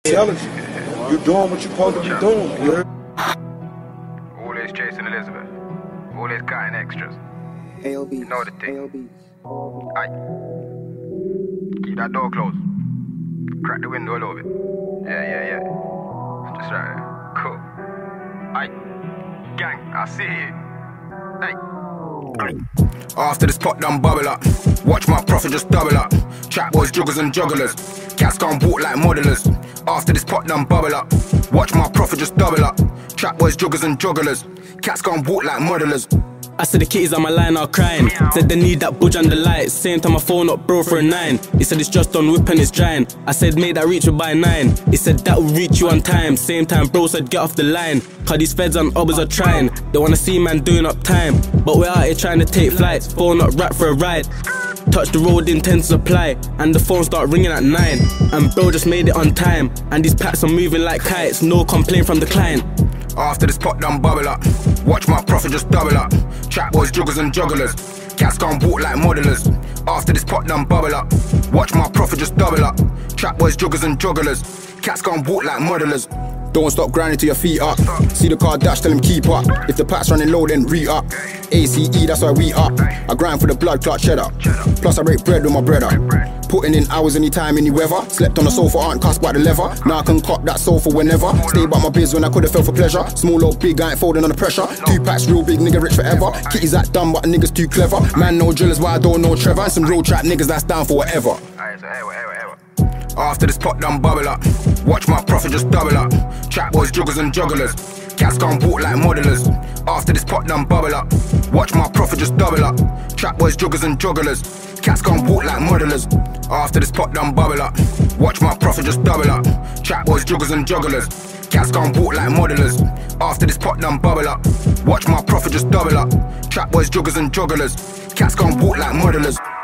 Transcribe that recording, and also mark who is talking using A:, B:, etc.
A: Challenge you. You're doing what you're supposed to be doing, you heard?
B: Always chasing Elizabeth. Always cutting extras.
C: AOB.
B: You know the thing.
C: AOB.
B: Aye. Keep that door closed. Crack the window a little bit. Yeah. Just right there. Cool. Aye. Gang, I see you. Hey. After this pot done bubble up, watch my profit just double up. Chat boys, joggers and jugglers. Cats can't walk like modelers. After this pot done bubble up, watch my profit just double up. Chat boys, joggers and jugglers. Cats can't walk like modelers.
D: I said the kitties on my line are crying. Said they need that budge under light. Same time my phone up bro for a 9. He said it's just on whip and it's drying. I said make that reach you by 9. He said that will reach you on time. Same time bro said get off the line. Cause these feds and others are trying. They wanna see man doing up time, but we're out here trying to take flights. Phone up rap for a ride. Touch the road, intent to supply, and the phone start ringing at 9. And bro just made it on time, and these packs are moving like kites. No complaint from the client.
B: After this pot done bubble up, watch my profit just double up. Chat boys, joggers and jugglers. Cats can't walk like modelers. After this pot done bubble up, watch my profit just double up. Chat boys, joggers and jugglers. Cats can't walk like modelers.
E: Don't stop grinding till your feet up. See the car dash, tell him keep up. If the pack's running low, then re-up. ACE, that's why we up. I grind for the blood clot cheddar. Plus I break bread with my brother. Putting in hours anytime, any weather. Slept on the sofa, aren't cussed by the leather. Now I can cop that sofa whenever. Stay by my biz when I could've fell for pleasure. Small or big, I ain't folding under pressure. 2 packs real big, nigga rich forever. Kitties act dumb, but niggas too clever. Man no drillers, why I don't know Trevor. And some real trap niggas that's down for whatever.
B: After this pot done bubble up, watch my profit just double up. Chat boys, joggers and jugglers. Cats can't walk like modelers. After this pot done bubble up, watch my profit just double up. Chat boys, joggers and jugglers. Cats can't walk like modelers. After this pot done bubble up, watch my profit just double up. Chat boys, joggers and jugglers. Cats can't walk like modelers. After this pot done bubble up, watch my profit just double up. Chat boys, joggers and jugglers. Cats can't walk like modelers.